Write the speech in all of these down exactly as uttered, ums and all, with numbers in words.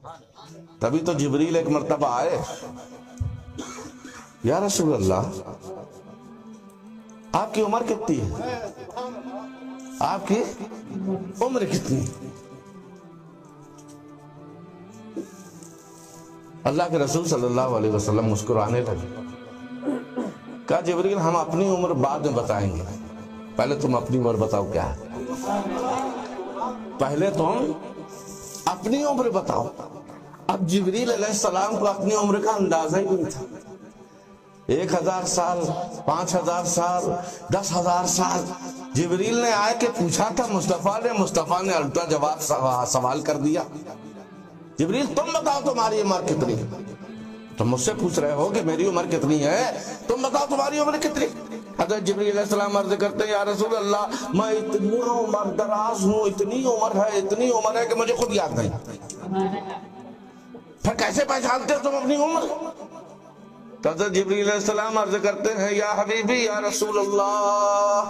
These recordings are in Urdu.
تبھی تو جبریل ایک مرتبہ آئے، یا رسول اللہ آپ کی عمر کتنی ہے؟ آپ کی عمر کتنی ہے؟ اللہ کے رسول صلی اللہ علیہ وسلم مسکرانے لگے، کہا جبریل ہم اپنی عمر بعد میں بتائیں گے، پہلے تم اپنی عمر بتاؤ کیا ہے، پہلے تم اپنی عمر بتاؤ۔ اب جبریل علیہ السلام کو اپنی عمر کا اندازہ ہی نہیں تھا، ایک ہزار سال، پانچ ہزار سال، دس ہزار سال۔ جبریل نے آئے کہ پوچھا تھا مصطفیٰ نے، مصطفیٰ نے الٹا جواب سوال کر دیا، جبریل تم بتاؤ تمہاری عمر کتنی؟ تم مجھ سے پوچھ رہے ہو کہ میری عمر کتنی ہے، تم بتاؤ تمہاری عمر کتنی؟ حضرت جبریل علیہ السلام عرض کرتے ہیں یا رسول اللہ میں اتنی عمر دراز ہوں، اتنی عمر ہے، اتنی عمر ہے کہ مجھے خود یاد نہیں۔ پھر کیسے پہچانتے ہو تم اپنی عمر؟ حضرت جبریل علیہ السلام عرض کرتے ہیں یا حبیبی یا رسول اللہ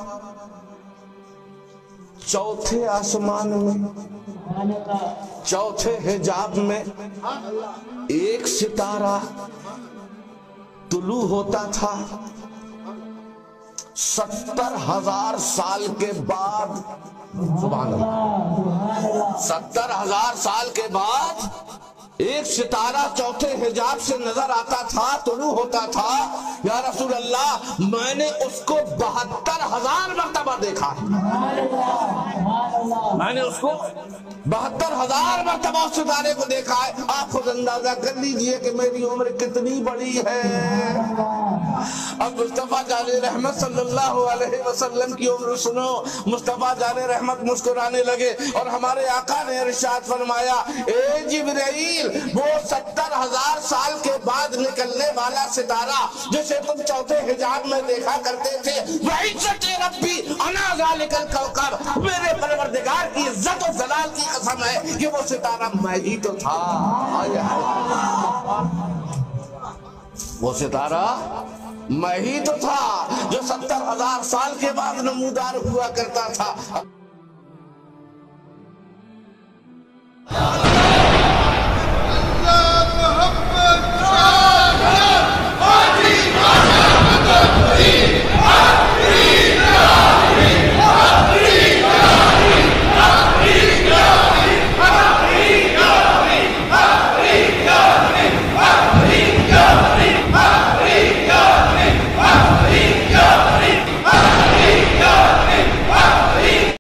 چوتھے آسمان میں، چوتھے حجاب میں ایک ستارہ طلوع ہوتا تھا، ستر ہزار سال کے بعد، سبحان اللہ، ستر ہزار سال کے بعد ایک ستارہ چوتھے حجاب سے نظر آتا تھا، طلوع ہوتا تھا۔ یا رسول اللہ میں نے اس کو بہتر ہزار مرتبہ دیکھا، میں نے اس کو بہتر ہزار مرتبہ اس ستارے کو دیکھا ہے۔ آپ خود اندازہ کر لیجئے کہ میری عمر کتنی بڑی ہے۔ اب مصطفیٰ جان رحمت صلی اللہ علیہ وسلم کی عمر سنو۔ مصطفیٰ جان رحمت مسکرانے لگے اور ہمارے آقا نے ارشاد فرمایا اے جبرائیل وہ ستر ہزار سال کے بعد نکلنے والا ستارہ جسے تم چوتھے حجاب میں دیکھا کرتے تھے، وعزت ربی انا ذالک الکوکب، میرے پروردگار کی عزت و جلال کی قسم ہے کہ وہ ستارہ میں ہی تو تھا۔ وہ ستارہ میں ہی تو تھا جو ستر ہزار سال کے بعد نمودار ہوا کرتا تھا۔